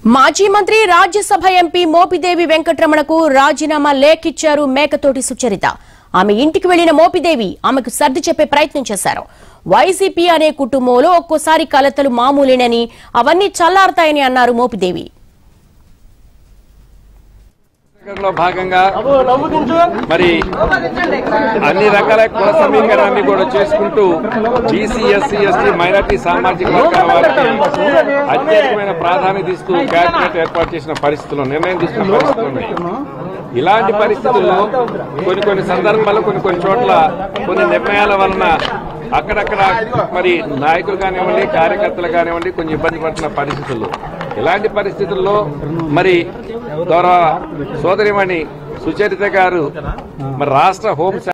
మాజీ మంత్రి రాజ్యసభ ఎంపీ మోపిదేవి వెంకటరమణకు రాజీనామా లేఖిచ్చారు మేకతోటి సుచరిత. ఆమె ఇంటికి వెళ్లిన మోపిదేవి ఆమెకు సర్ది చెప్పే ప్రయత్నం చేశారు. వైసీపీ అనే కుటుంబంలో ఒక్కోసారి కలతలు మామూలేనని, అవన్నీ చల్లారతాయని అన్నారు మోపిదేవి. భాగంగా మరి అన్ని రకాల కుల సమీకరణాన్ని కూడా చేసుకుంటూ బీసీ, ఎస్సీ, ఎస్టీ, మైనార్టీ సామాజిక వర్గాల వారికి అత్యధికమైన ప్రాధాన్యత ఇస్తూ కేబినెట్ ఏర్పాటు చేసిన పరిస్థితుల్లో, నిర్ణయం తీసుకున్న పరిస్థితులు ఉన్నాయి. ఇలాంటి పరిస్థితుల్లో కొన్ని సందర్భాల్లో కొన్ని చోట్ల కొన్ని నిర్ణయాల వలన అక్కడక్కడ మరి నాయకులు కానివ్వండి, కార్యకర్తలు కానివ్వండి కొంచెం ఇబ్బంది పడుతున్న పరిస్థితుల్లో, ఇలాంటి పరిస్థితుల్లో మరి గౌరవ సోదరిమణి సుచరిత గారు మరి రాష్ట్ర హోం